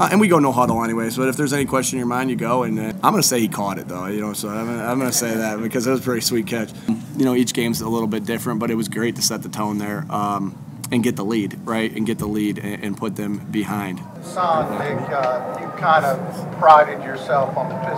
And we go no huddle anyways. But if there's any question in your mind, you go. And I'm going to say he caught it though. So I'm going to say that because it was a pretty sweet catch. Each game's a little bit different, but it was great to set the tone there and get the lead, right? And get the lead and put them behind. Son, Nick, you kind of prided yourself on the